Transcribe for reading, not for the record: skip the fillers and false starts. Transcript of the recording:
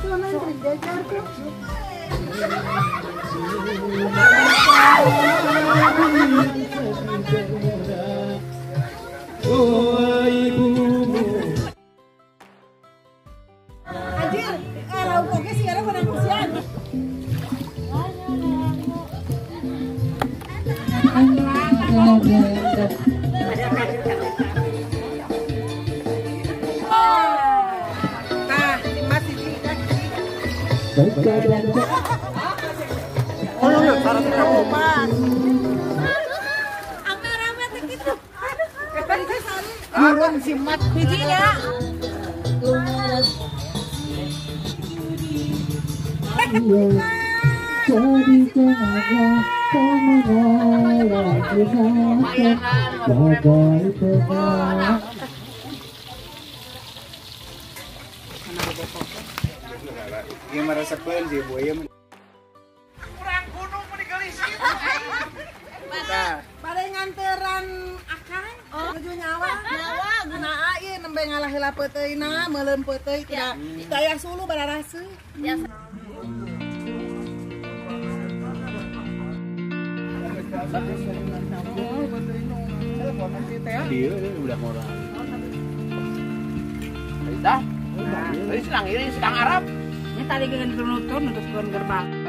Simat bijinya. Dia merasakan dia buaya. Kurang gunung meninggalis itu. Pada nganteran akang menuju nyawa gunaa ieu nembe ngalah heula peuteuna meuleum peuteuy tidak daya sulu bararase. Dia udah moral. Dah. Tadi sedang iri, sedang Arab. Ini tadi dengan penonton untuk gerbang.